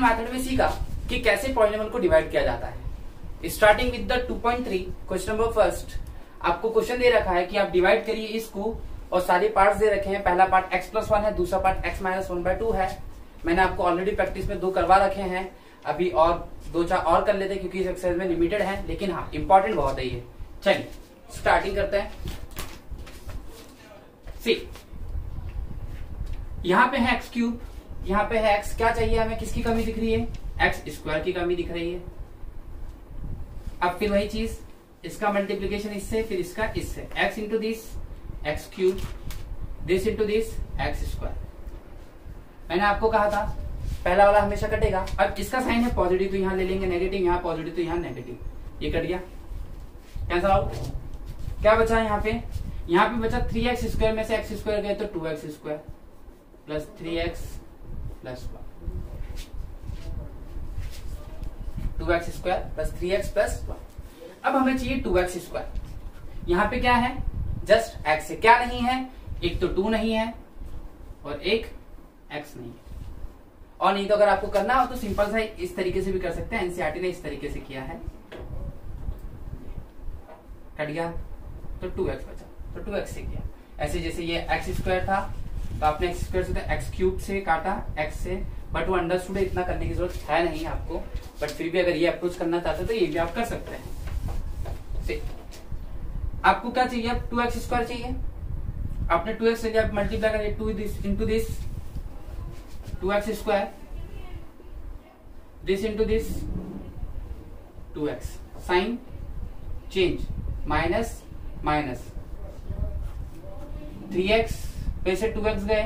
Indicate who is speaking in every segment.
Speaker 1: Method में सीखा कि कैसे पॉलिनोमियल को डिवाइड किया जाता है। Starting with the 2.3 question number first, आपको क्वेश्चन दे रखा है कि आप डिवाइड करिए इसको और सारे पार्ट्स दे रखे हैं। पहला पार्ट x+1 है, दूसरा पार्ट x-1/2 है। मैंने आपको ऑलरेडी प्रैक्टिस में 2 करवा रखे हैं, अभी और 2-4 और कर लेते हैं क्योंकि इस एक्सरसाइज में लिमिटेड है, लेकिन हाँ इंपॉर्टेंट बहुत है ये। चलिए स्टार्टिंग करते हैं। सी यहाँ पे है x3, यहाँ पे है x, क्या चाहिए हमें, किसकी कमी दिख रही है, x² की कमी दिख रही है। अब फिर वही चीज, इसका मल्टीप्लीकेशन इससे, फिर इसका इससे, x into this x3, this into this x²। मैंने आपको कहा था पहला वाला हमेशा कटेगा। अब इसका साइन है पॉजिटिव तो यहां ले लेंगे नेगेटिव, यहां पॉजिटिव तो यहां नेगेटिव, ये कट गया, कैंसल आउट। क्या बचा है यहाँ पे बचा 3x² में से x² गए तो 2x² plus 3x plus 2x² plus 3x plus 1। अब हमें चाहिए 2x²। यहाँ पे क्या है, जस्ट x है, क्या नहीं है, एक तो 2 नहीं है और एक x नहीं है। और नहीं तो अगर आपको करना हो तो सिंपल सा इस तरीके से भी कर सकते हैं, एनसीईआरटी ने इस तरीके से किया है। कट गया तो 2x बचा, तो 2x से किया। ऐसे जैसे ये x² था तो आपने x² से x³ से काटा x से, बट वो अंडरस्टूड है, इतना करने की जरूरत है नहीं आपको, बट फिर भी अगर ये अप्रोच करना चाहते तो ये भी आप कर सकते हैं। आपको क्या चाहिए, अब 2x² चाहिए, आपने 2x से जब मल्टीप्लाई करिए 2 this into this 2x², this into this 2x, sign change, minus minus 3x पे से 2x गए,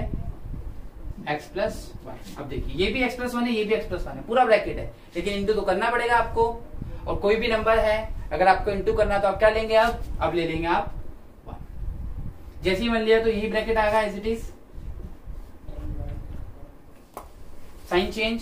Speaker 1: x+1। अब देखिए ये भी x+1 है, ये भी x+1 है, पूरा ब्रैकेट है, लेकिन इंटू तो करना पड़ेगा आपको। और कोई भी नंबर है अगर आपको इंटू करना तो आप क्या लेंगे, अब ले लेंगे आप 1। जैसे ही मान लिया तो यही ब्रैकेट आएगा as it is, sign change,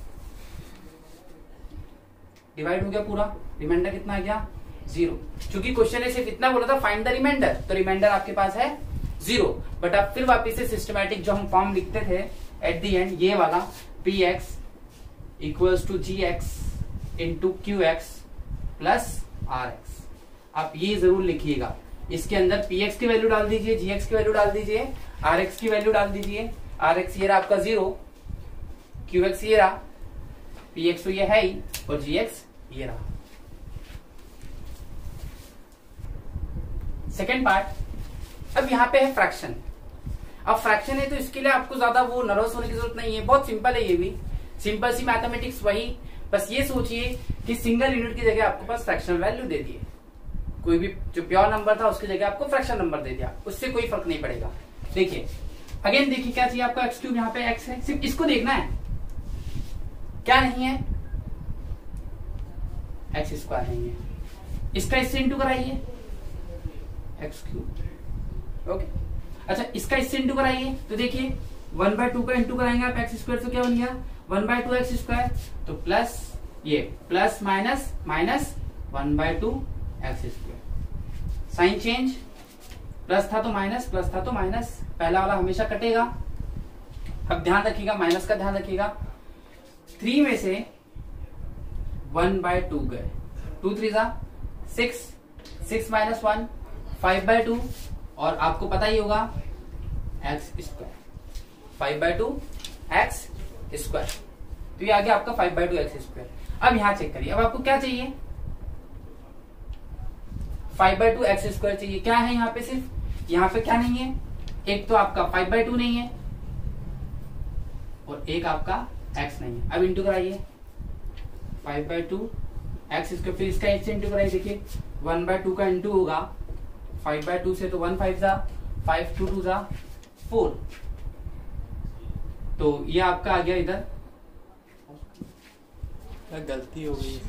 Speaker 1: divide हो गया पूरा, रिमाइंडर कितना आ गया 0। चूंकि क्वेश्चन ने सिर्फ इतना बोला था फाइंड द रिमाइंडर, तो रिमाइंडर आपके पास है 0। बट अब फिर वापिस से सिस्टमैटिक जो हम फॉर्म लिखते थे एट द एंड, ये वाला px equals to gx into qx plus rx, आप ये जरूर लिखिएगा। इसके अंदर px की वैल्यू डाल दीजिए, gx की वैल्यू डाल दीजिए, rx की वैल्यू डाल दीजिए। rx ये रहा आपका 0, qx ये रहा, px तो ये है ही, और gx ये रहा। सेकेंड पार्ट, अब यहाँ पे है फ्रैक्शन। अब फ्रैक्शन है तो इसके लिए आपको ज्यादा वो नर्वस होने की जरूरत नहीं है, बहुत सिंपल है, ये भी सिंपल सी मैथमेटिक्स वही। बस ये सोचिए कि सिंगल यूनिट की जगह आपके पास फ्रैक्शनल वैल्यू दे दिए, कोई भी जो प्योर नंबर था उसकी जगह आपको फ्रैक्शन नंबर दे दिया, उससे कोई फर्क नहीं पड़ेगा। देखिए अगेन देखिए क्या चाहिए आपको, x3, यहाँ पे x है, सिर्फ इसको देखना है, क्या नहीं है, x² नहीं है, इसका इससे इंटू कराइए x3, ओके। अच्छा इसका इससे इंटू कराइए तो देखिए 1/2 का इंटू कराएंगे आप x² तो क्या बन गया 1/2 x², तो प्लस ये plus minus minus 1/2 x², sign change, plus था तो माइनस, प्लस था तो माइनस, पहला वाला हमेशा कटेगा। अब ध्यान रखिएगा, माइनस का ध्यान रखिएगा, 3 में से 1/2 गए, 2 3 6, 6 - 1 5/2, और आपको पता ही होगा x², 5/2 x², तो ये आ गया आपका 5/2 x²। अब यहां चेक करिए, अब आपको क्या चाहिए, 5/2 x² चाहिए। क्या है यहाँ पे, सिर्फ यहाँ पे क्या नहीं है, एक तो आपका 5/2 नहीं है और एक आपका x नहीं है। अब इंटू कराइए 5/2 x², फिर इसका x से इंटू कराइए, देखिए 1/2 का इंटू होगा 5/2 से, तो 1 5 5 2 2 4, तो ये आपका आ गया इधर,
Speaker 2: क्या गलती हो गई।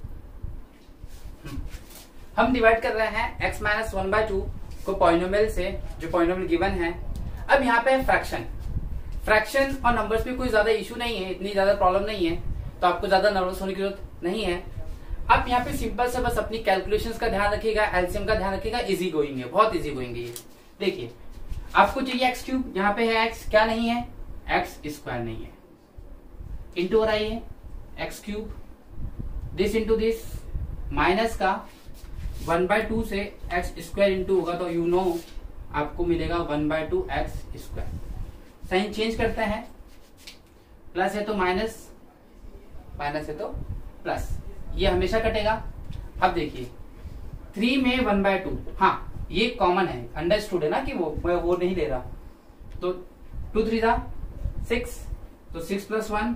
Speaker 1: हम डिवाइड कर रहे हैं x - 1/2 को पॉलिनोमियल से, जो पॉलिनोमियल गिवन है। अब यहाँ पे है फ्रैक्शन। फ्रैक्शन और नंबर्स में कोई ज्यादा इशू नहीं है, इतनी ज्यादा प्रॉब्लम नहीं है, तो आपको ज्यादा नर्वस होने की जरूरत नहीं है। अब यहाँ पे सिंपल से बस अपनी कैलकुलेशंस का ध्यान रखिएगा, एलसीएम का ध्यान रखिएगा, इजी गोइंग है, बहुत इजी गोइंग है ये। देखिए आपको चाहिए x3, यहाँ पे है x, क्या नहीं है, x² नहीं है, इंटू कराइए x cube, this into this, minus का 1/2 से एक्स स्क्वायर इंटू होगा तो यू नो आपको मिलेगा 1/2 एक्स स्क्वायर। साइन चेंज करते हैं, प्लस है तो माइनस, माइनस है तो प्लस, ये हमेशा कटेगा। अब देखिए 3 में 1/2, हाँ ये कॉमन है, अंडरस्टूड है ना कि वो नहीं ले रहा, तो 2 3 6, तो 6 + 1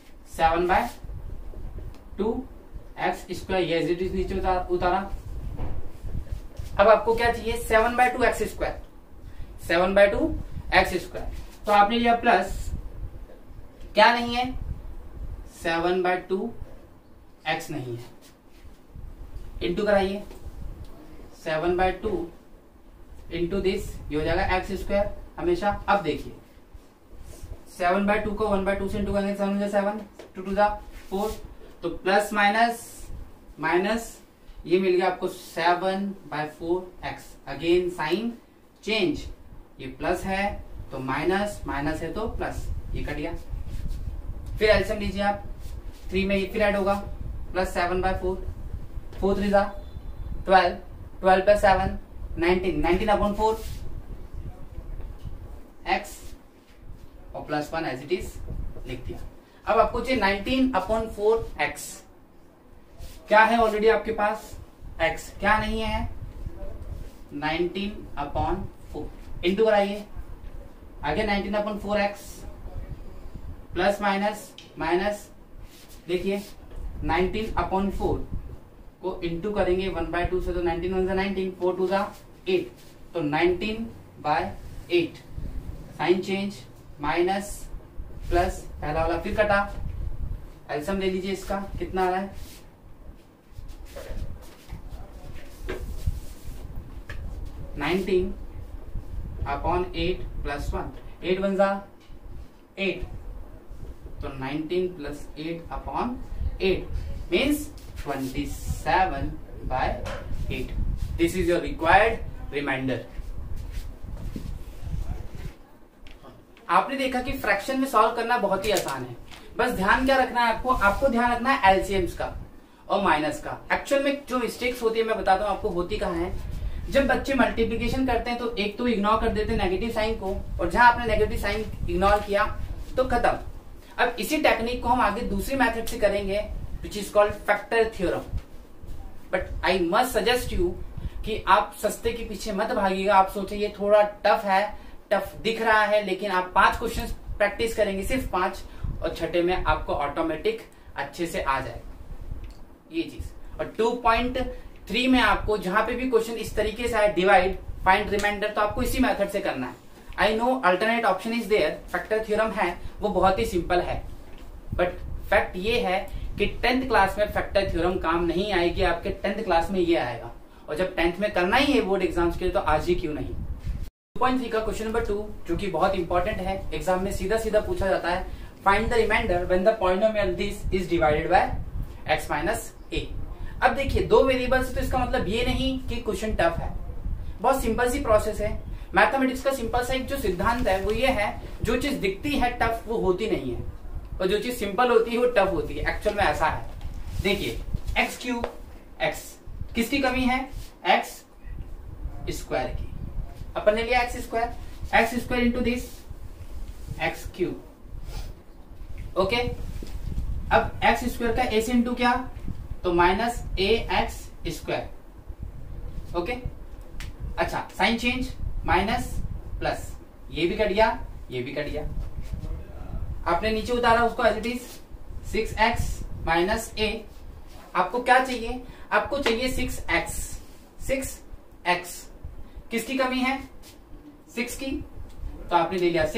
Speaker 1: 7/2 एक्स स्क्वायर, ये एज इट इज नीचे उतारा। अब आपको क्या चाहिए, 7/2 एक्स स्क्वायर, 7/2 एक्स स्क्वायर, तो आपने लिया प्लस, क्या नहीं है 7/2 एक्स नहीं है, इंटू कराइए 7/2 इंटू दिस, ये हो जाएगा एक्स स्क्वायर हमेशा। अब देखिए 7/2 को 1/2 से इंटू करेंगे, 7 7, 2 2 4, तो प्लस माइनस माइनस, ये मिल गया आपको 7/4 एक्स। अगेन साइन चेंज, ये प्लस है तो माइनस, माइनस है तो प्लस, ये कट गया। फिर एलसीएम लीजिए आप, 3 में ये फिर ऐड होगा, प्लस 7/4, 4 3 12, 12 + 7 19, 19/4 एक्स और प्लस 1 एज इट इज लिख दिया। अब आपको चाहिए 19/4 एक्स, क्या है ऑलरेडी आपके पास x, क्या नहीं है 19/4, इंटू कराइए आगे 19/4 एक्स, प्लस माइनस माइनस, देखिए 19/4 को इंटू करेंगे 1/2 से, तो 19 1 19, 4 2 8, तो 19/8, साइन चेंज, माइनस प्लस, पहला वाला फिर कटा, एलसीएम ले लीजिए इसका, कितना आ रहा है 19/8 + 1, 8 1 8, तो 19 + 8/8 means 27/8। This is your required remainder. आपने देखा कि फ्रैक्शन में सॉल्व करना बहुत ही आसान है, बस ध्यान क्या रखना है आपको ध्यान रखना है एलसीएम्स का और माइनस का। एक्चुअल में जो मिस्टेक्स होती है मैं बताता हूँ आपको होती कहाँ है, जब बच्चे मल्टीप्लिकेशन करते हैं तो एक तो इग्नोर कर देते हैं नेगेटिव साइन को, और जहां आपने नेगेटिव साइन इग्नोर किया तो खत्म। अब इसी टेक्निक को हम आगे दूसरी मेथड से करेंगे which is called factor theorem. But I must suggest you कि आप सस्ते के पीछे मत भागिएगा। आप सोचे ये थोड़ा टफ है, टफ दिख रहा है, लेकिन आप 5 क्वेश्चन प्रैक्टिस करेंगे, सिर्फ 5, और छठे में आपको ऑटोमेटिक अच्छे से आ जाएगा ये चीज। और 2.3 में आपको जहां पे भी क्वेश्चन इस तरीके से है, डिवाइड, फाइंड रिमाइंडर, तो आपको इसी मेथड से करना है। I know alternate option is there, factor theorem है, वो बहुत ही सिंपल है, बट फैक्ट ये है कि 10th क्लास में फैक्टर थ्योरम काम नहीं आएगी, आपके 10th क्लास में ये आएगा, और जब 10th में करना ही है बोर्ड एग्जाम्स के लिए तो आज ही क्यों नहीं। 2.3 का क्वेश्चन नंबर 2 जो कि बहुत इंपॉर्टेंट है, एग्जाम में सीधा सीधा पूछा जाता है, find the remainder when the polynomial this is divided by x minus a. अब देखिए 2 वेरिएबल्स, तो इसका मतलब ये नहीं कि क्वेश्चन टफ है, बहुत सिंपल सी प्रोसेस है। मैथमेटिक्स का सिंपल सा एक जो सिद्धांत है वो ये है, जो चीज दिखती है टफ वो होती नहीं है, और जो चीज सिंपल होती है वो टफ होती है। एक्चुअल में ऐसा है, देखिए x³ x, किसकी कमी है x स्क्वायर की, अपन ने लिया x square into this x³, okay. अब x स्क्वायर का a से इंटू क्या, तो माइनस ax स्क्वायर, ओके। अच्छा साइन चेंज, माइनस प्लस, ये भी कट गया, ये भी कट गया। आपने नीचे उतारा उसको as it is 6x minus a। आपको क्या चाहिए, आपको चाहिए 6x, किसकी कमी है 6 की, तो आपने ले लिया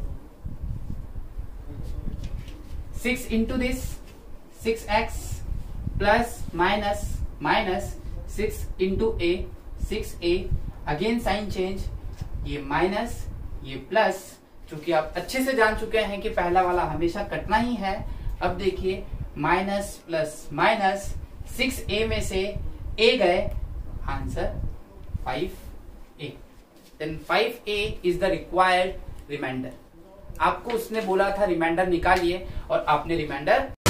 Speaker 1: 6 into this 6x plus minus minus 6 into a, 6a, again sign change, ये माइनस ये प्लस, चूंकि आप अच्छे से जान चुके हैं कि पहला वाला हमेशा कटना ही है। अब देखिए माइनस प्लस माइनस, 6a में से a गए, answer 5a। Then 5a is the required remainder. आपको उसने बोला था रिमाइंडर निकालिए, और आपने रिमाइंडर